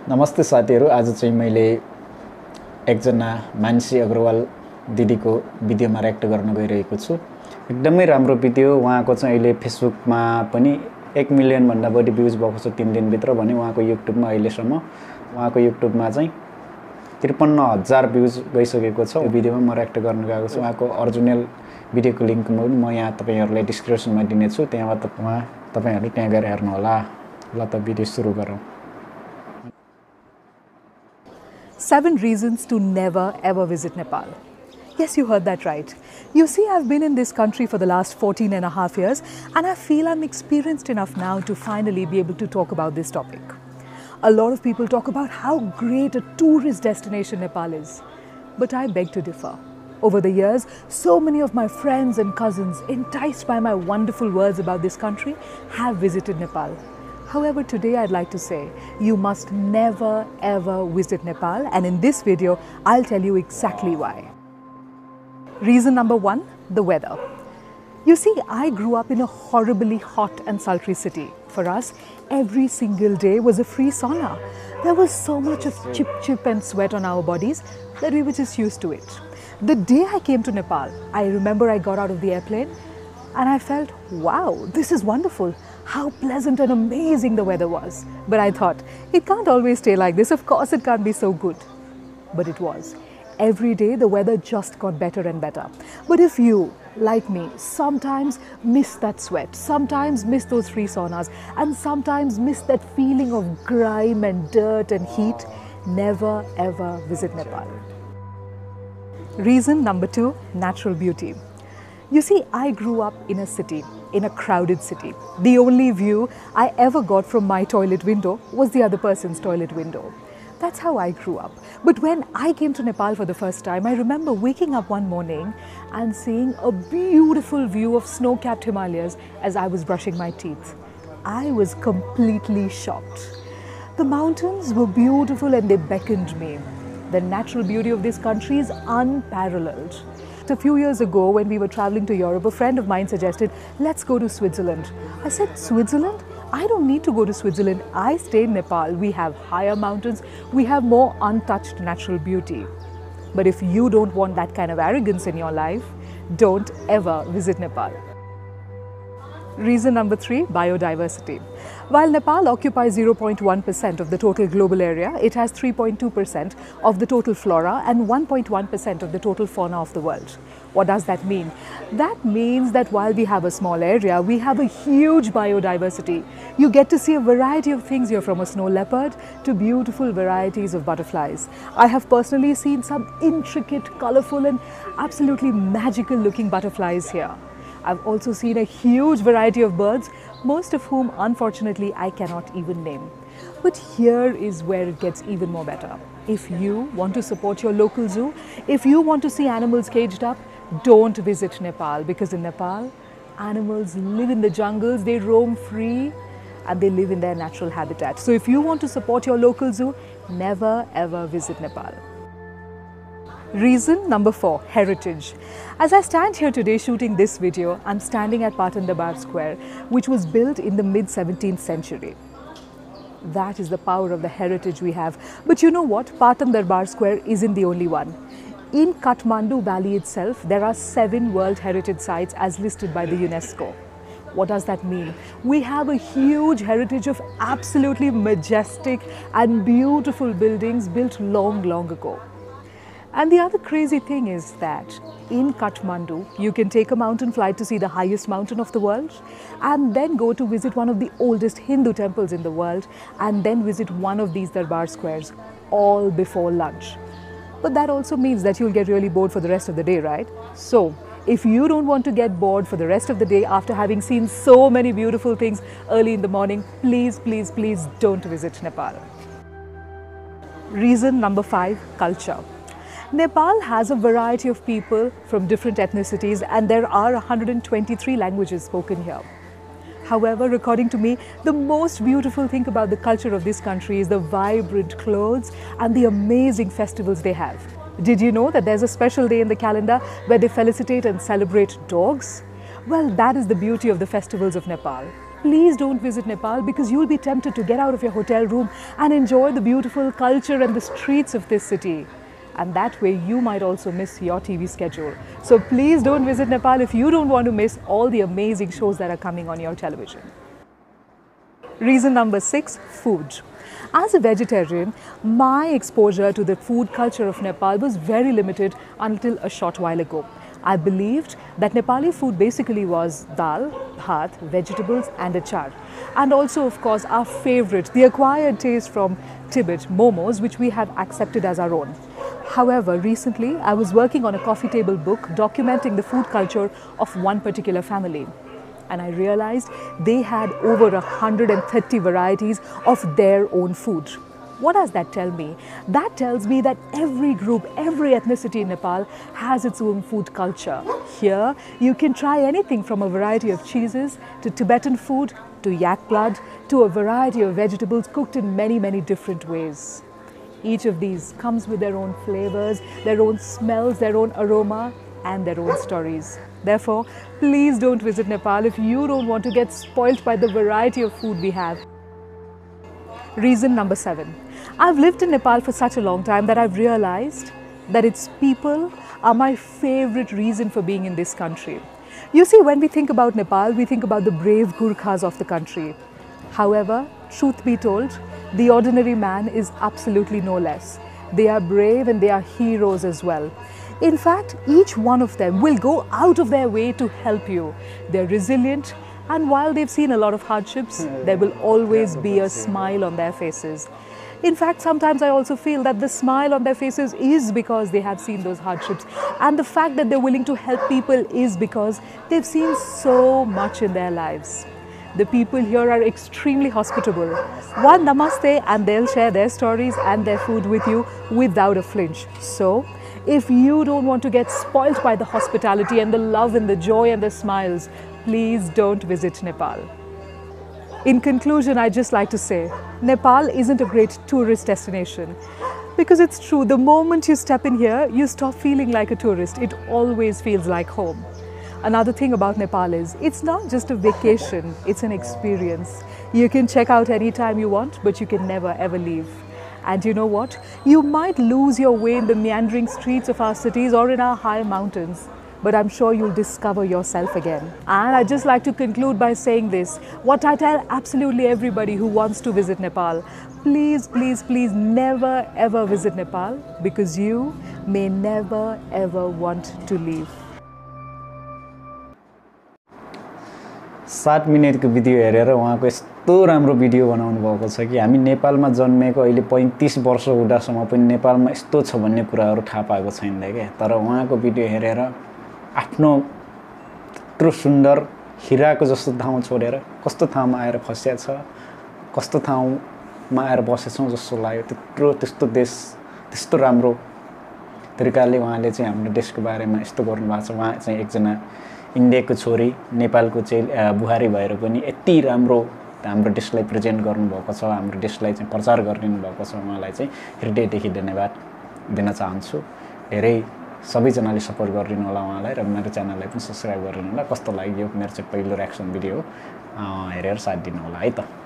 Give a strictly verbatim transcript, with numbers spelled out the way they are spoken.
नमस्ते साथीहरु, आज चाहिँ मैले एकजना मानसी अग्रवाल दिदीको भिडियोमा रिएक्ट गर्न गइरहेको छु। एकदमै राम्रो भिडियो। उहाँको चाहिँ अहिले फेसबुकमा पनि एक मिलियन भन्दा बढी भ्युज भएको छ तीन दिन भित्र भने उहाँको युट्युबमा अहिलेसम्म उहाँको युट्युबमा चाहिँ त्रिपन्न हजार भ्युज गइसकेको छ। यो भिडियोमा म रिएक्ट गर्न गएको छु। उहाँको ओरिजिनल भिडियोको लिंक म यहाँ तपाईहरुलाई डिस्क्रिप्सनमा दिने छु। त्यहाँबाट उहाँ तपाईहरु त्यहाँ गएर हेर्नु होला। ल त भिडियो सुरु गरौँ। Seven reasons to never ever visit Nepal. Yes, you heard that right. You see, I've been in this country for the last fourteen and a half years and I feel I'm experienced enough now to finally be able to talk about this topic. A lot of people talk about how great a tourist destination Nepal is. But I beg to differ. Over the years, so many of my friends and cousins, enticed by my wonderful words about this country, have visited Nepal. However, today I'd like to say, you must never ever visit Nepal, and in this video, I'll tell you exactly why. Reason number one, the weather. You see, I grew up in a horribly hot and sultry city. For us, every single day was a free sauna. There was so much of chip chip and sweat on our bodies that we were just used to it. The day I came to Nepal, I remember I got out of the airplane and I felt, wow, this is wonderful. How pleasant and amazing the weather was. But I thought, it can't always stay like this. Of course, it can't be so good. But it was. Every day, the weather just got better and better. But if you, like me, sometimes miss that sweat, sometimes miss those free saunas, and sometimes miss that feeling of grime and dirt and heat, never ever visit Nepal. Reason number two, natural beauty. You see, I grew up in a city, in a crowded city. The only view I ever got from my toilet window was the other person's toilet window. That's how I grew up. But when I came to Nepal for the first time, I remember waking up one morning and seeing a beautiful view of snow-capped Himalayas as I was brushing my teeth. I was completely shocked. The mountains were beautiful and they beckoned me. The natural beauty of this country is unparalleled. A few years ago, when we were traveling to Europe, a friend of mine suggested, let's go to Switzerland. I said, Switzerland? I don't need to go to Switzerland. I stay in Nepal. We have higher mountains. We have more untouched natural beauty. But if you don't want that kind of arrogance in your life, don't ever visit Nepal. Reason number three, biodiversity. While Nepal occupies zero point one percent of the total global area, it has three point two percent of the total flora and one point one percent of the total fauna of the world. What does that mean? That means that while we have a small area, we have a huge biodiversity. You get to see a variety of things here, from a snow leopard to beautiful varieties of butterflies. I have personally seen some intricate, colorful and absolutely magical looking butterflies here. I've also seen a huge variety of birds, most of whom, unfortunately, I cannot even name. But here is where it gets even more better. If you want to support your local zoo, if you want to see animals caged up, don't visit Nepal, because in Nepal, animals live in the jungles, they roam free, and they live in their natural habitat. So if you want to support your local zoo, never ever visit Nepal. Reason number four, heritage. As I stand here today shooting this video, I'm standing at Patan Darbar Square, which was built in the mid seventeenth century. That is the power of the heritage we have. But you know what? Patan Darbar Square isn't the only one. In Kathmandu Valley itself, there are seven World Heritage Sites as listed by the UNESCO. What does that mean? We have a huge heritage of absolutely majestic and beautiful buildings built long, long ago. And the other crazy thing is that in Kathmandu, you can take a mountain flight to see the highest mountain of the world, and then go to visit one of the oldest Hindu temples in the world, and then visit one of these Darbar squares, all before lunch. But that also means that you'll get really bored for the rest of the day, right? So, if you don't want to get bored for the rest of the day after having seen so many beautiful things early in the morning, please, please, please don't visit Nepal. Reason number five, culture. Nepal has a variety of people from different ethnicities, and there are one hundred twenty-three languages spoken here. However, according to me, the most beautiful thing about the culture of this country is the vibrant clothes and the amazing festivals they have. Did you know that there's a special day in the calendar where they felicitate and celebrate dogs? Well, that is the beauty of the festivals of Nepal. please don't visit Nepal, because you'll be tempted to get out of your hotel room and enjoy the beautiful culture and the streets of this city. And that way you might also miss your T V schedule. So please don't visit Nepal if you don't want to miss all the amazing shows that are coming on your television. Reason number six, food. As a vegetarian, my exposure to the food culture of Nepal was very limited until a short while ago. I believed that Nepali food basically was dal, bhat, vegetables and achar. And also, of course, our favorite, the acquired taste from Tibet, momos, which we have accepted as our own. However, recently I was working on a coffee table book documenting the food culture of one particular family. And I realized they had over one hundred thirty varieties of their own food. What does that tell me? That tells me that every group, every ethnicity in Nepal has its own food culture. Here, you can try anything from a variety of cheeses to Tibetan food to yak blood to a variety of vegetables cooked in many, many different ways. Each of these comes with their own flavors, their own smells, their own aroma, and their own stories. Therefore, please don't visit Nepal if you don't want to get spoilt by the variety of food we have. Reason number seven. I've lived in Nepal for such a long time that I've realized that its people are my favorite reason for being in this country. You see, when we think about Nepal, we think about the brave Gurkhas of the country. However, truth be told, the ordinary man is absolutely no less. They are brave and they are heroes as well. In fact, each one of them will go out of their way to help you. They're resilient, and while they've seen a lot of hardships, there will always be a smile on their faces. In fact, sometimes I also feel that the smile on their faces is because they have seen those hardships. And the fact that they're willing to help people is because they've seen so much in their lives. The people here are extremely hospitable. One namaste and they'll share their stories and their food with you without a flinch. So, if you don't want to get spoilt by the hospitality and the love and the joy and the smiles, please don't visit Nepal. In conclusion, I'd just like to say, Nepal isn't a great tourist destination. Because it's true, the moment you step in here, you stop feeling like a tourist. It always feels like home. Another thing about Nepal is, it's not just a vacation, it's an experience. You can check out anytime you want, but you can never ever leave. And you know what? You might lose your way in the meandering streets of our cities or in our high mountains, but I'm sure you'll discover yourself again. And I'd just like to conclude by saying this, what I tell absolutely everybody who wants to visit Nepal: please, please, please never ever visit Nepal, because you may never ever want to leave. सात मिनटको video हेरेर उहाँको यस्तो राम्रो video बनाउनु भएको छ कि हामी नेपालमा जन्मेको अहिले पैँतिस वर्ष हुँदासम्म पनि नेपालमा यस्तो छ भन्ने कुराहरू थाहा पाएको छैन क्या। तर उहाँको भिडियो हेरेर आफ्नो त्यत्रो सुन्दर हिराको जस्तो ठाउँ छोडेर कस्तो ठाउँमा आएर फसिया छ, कस्तो ठाउँमा आएर बसेछौँ जस्तो लाग्यो। त्यत्रो त्यस्तो देश, त्यस्तो राम्रो तरिकाले उहाँले चाहिँ हाम्रो देशको बारेमा यस्तो गर्नुभएको छ। उहाँ चाहिँ एकजना इन्डियाको छोरी, नेपालको चाहिँ बुहारी भएर पनि यति राम्रो हाम्रो देशलाई प्रेजेन्ट गर्नुभएको छ, हाम्रो देशलाई चाहिँ प्रचार गरिदिनु भएको छ। उहाँलाई चाहिँ हृदयदेखि धन्यवाद दिन चाहन्छु। धेरै सबैजनाले सपोर्ट गरिदिनु होला उहाँलाई, र मेरो च्यानललाई पनि सब्स्क्राइब गरिदिनु होला। कस्तो लाग्यो मेरो चाहिँ पहिलो रियाक्सन भिडियो हेरेर साथ दिनु होला है त।